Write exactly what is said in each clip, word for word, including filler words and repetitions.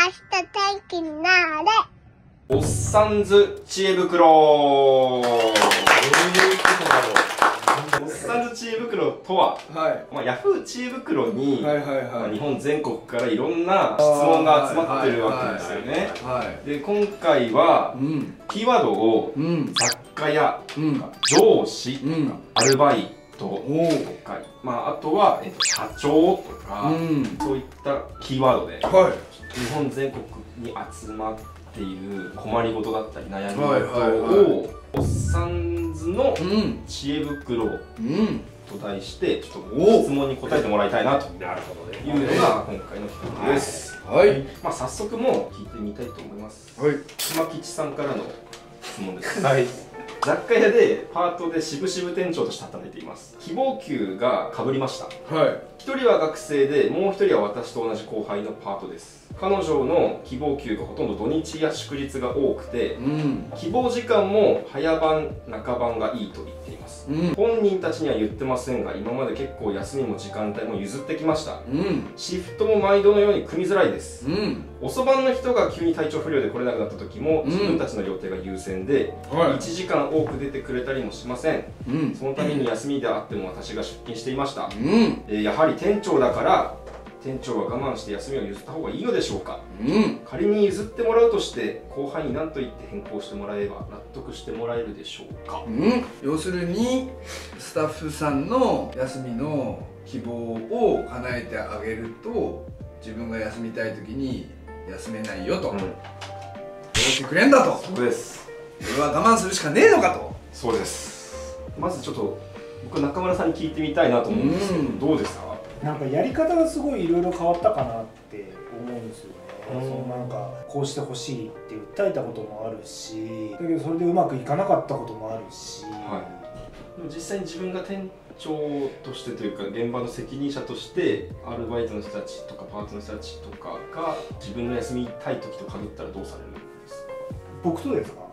明日天気になれ。 おっさんず知恵袋。どういうことだろう。おっさんず知恵袋とは、はい、まあヤフー知恵袋に日本全国からいろんな質問が集まってるわけですよね。で今回は、うん、キーワードを、うん、雑貨屋、うん、上司とか、うん、アルバイトとか、まあ、あとは、えっと、社長とか、うん、そういったキーワードで、はい、日本全国に集まっている困りごとだったり悩み事をおっさんずの知恵袋と題してちょっと質問に答えてもらいたいなというのが今回の企画です。はい、まあ早速もう聞いてみたいと思います。はい、熊吉さんからの質問です。はい。雑貨屋でパートでしぶしぶ店長として働いています。希望給がかぶりました。はい。ひとりは学生でもうひとりは私と同じ後輩のパートです。彼女の希望給がほとんど土日や祝日が多くて、うん、希望時間も早番中番がいいと言っています、うん、本人たちには言ってませんが今まで結構休みも時間帯も譲ってきました、うん、シフトも毎度のように組みづらいです、うん、遅番の人が急に体調不良で来れなくなった時も自分たちの予定が優先で、うん、いちじかん多く出てくれたりもしません、うん、そのために休みであっても私が出勤していました、うん、えー、やはり店長だから店長は我慢して休みを譲った方がいいのでしょうか、うん、仮に譲ってもらうとして後輩に何と言って変更してもらえば納得してもらえるでしょうか、うん、 要するにスタッフさんの休みの希望を叶えてあげると自分が休みたい時に休めないよと、うん、どうしてくれんだと。 そうです。 それは我慢するしかねえのかと。 そうです。まずちょっと僕中村さんに聞いてみたいなと思うんですけど、うん、どうですか。 なんかやり方がすごいいろいろ変わったかなって思うんですよね。そのなんかこうしてほしいって訴えたこともあるし、だけどそれでうまくいかなかったこともあるし、はい、 でも実際に自分が店長としてというか現場の責任者としてアルバイトの人たちとかパートの人たちとかが自分の休みたい時と限ったらどうされるんですか。 僕とですか、はい、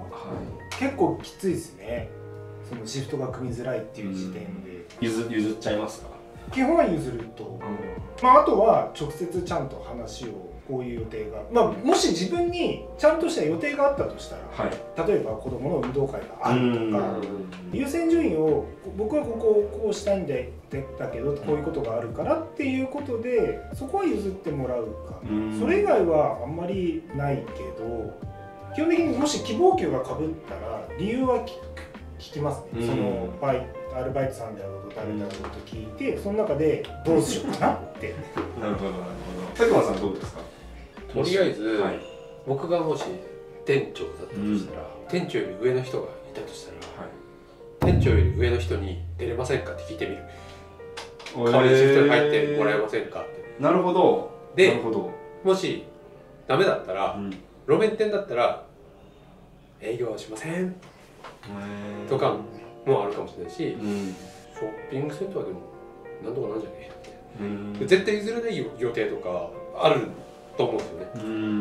結構きついですね。そのシフトが組みづらいっていう時点で、 譲譲っちゃいますか。 基本は譲ると、うん、まああとは直接ちゃんと話をこういう予定が、まあ、もし自分にちゃんとした予定があったとしたら、はい、例えば子どもの運動会があるとか優先順位を僕はここをこうしたいんでだけどこういうことがあるからっていうことでそこは譲ってもらうか、それ以外はあんまりないけど基本的にもし希望給がかぶったら理由は聞きますね。そのバイアルバイトさんであろうと誰だろうと聞いて、その中でどうしようかなってなるほどなるほど。佐久間さんどうですか。 とりあえず、はい、僕がもし店長だったとしたら、うん、店長より上の人がいたとしたら、はい、店長より上の人に出れませんかって聞いてみる。代わりにシフトに入ってもらえませんかって。 なるほど。 でなるほど、もしダメだったら、うん、路面店だったら営業はしませんとかもあるかもしれないし、うん、ショッピングセンターでもなんとかなんじゃねえって、絶対譲れない予定とかあると思うんですよね。うん、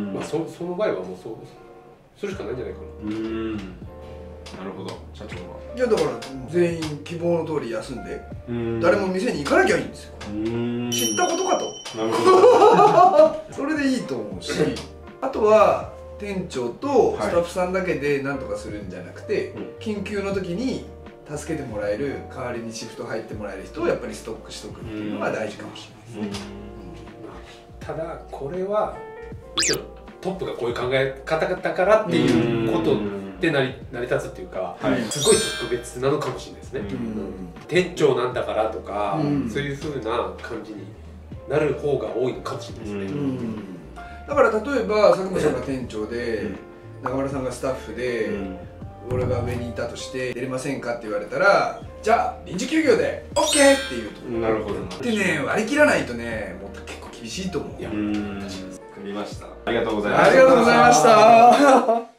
まあ そ, その場合はもうそうするしかないんじゃないかな。うん、 なるほど。社長は。 いやだから全員希望の通り休んで、ん誰も店に行かなきゃいいんですよ。うん知ったことかと。なるほど。それでいいと思うし、あとは店長とスタッフさんだけで何とかするんじゃなくて、はい、緊急の時に助けてもらえる代わりにシフト入ってもらえる人をやっぱりストックしとくっていうのが大事かもしれないですね。 ただこれはもちろんトップがこういう考え方だからっていうことで成り成り立つっていうか、はい、すごい特別なのかもしれないですね。店長なんだからとかそういう風な感じになる方が多いのかもしれないですね。 だから例えば佐久間さんが店長で中村さんがスタッフで俺が上にいたとして出れませんかって言われたら、じゃあ臨時休業で オーケー って言うと。 なるほど。 でね割り切らないとねもう結構厳しいと思う。 いや、組みました。ありがとうございました。 ありがとうございました。